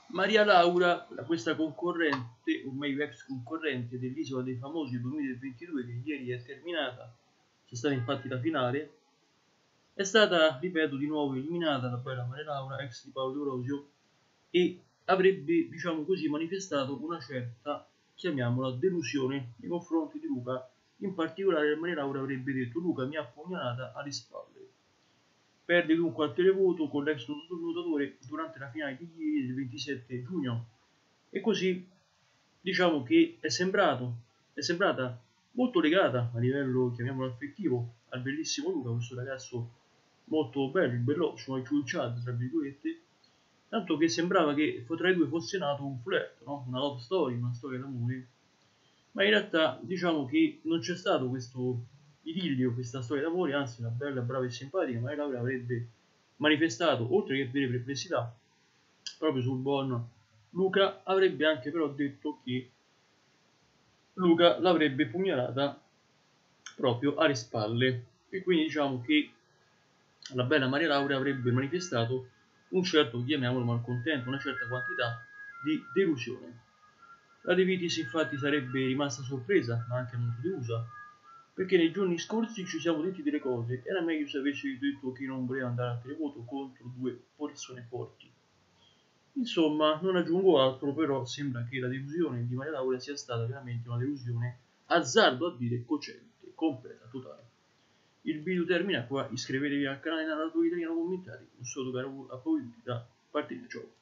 Maria Laura, questa concorrente, o meglio ex concorrente dell'Isola dei Famosi 2022, che ieri è terminata, c'è stata infatti la finale, è stata, ripeto, di nuovo eliminata la bella Maria Laura, ex di Paolo D'Orosio, e avrebbe, diciamo così, manifestato una certa, chiamiamola, delusione nei confronti di Luca. In particolare Maria Laura avrebbe detto: Luca mi ha pugnalata alle spalle. Perde dunque al televoto con l'ex nuotatore durante la finale di ieri del 27 giugno. E così diciamo che è sembrata molto legata a livello, chiamiamolo affettivo, al bellissimo Luca, questo ragazzo molto bello, il belloccio, ciucciato, tra virgolette, tanto che sembrava che tra i due fosse nato un flirt, no? Una love story, una storia d'amore, ma in realtà diciamo che non c'è stato questo idillio, questa storia d'amore, anzi una bella, brava e simpatica Maria Laura avrebbe manifestato, oltre che vere perplessità, proprio sul buon Luca, avrebbe anche però detto che Luca l'avrebbe pugnalata proprio alle spalle, e quindi diciamo che la bella Maria Laura avrebbe manifestato un certo, chiamiamolo malcontento, una certa quantità di delusione. La De Vitis infatti sarebbe rimasta sorpresa, ma anche molto delusa, perché nei giorni scorsi ci siamo detti delle cose, era meglio se avessi detto che non voleva andare al televoto contro due persone forti. Insomma, non aggiungo altro, però sembra che la delusione di Maria Laura sia stata veramente una delusione, azzardo a dire, cocente, completa, totale. Il video termina qua, iscrivetevi al canale Narratore Italiano, commentate, un saluto caro a voi da parte di Ciao.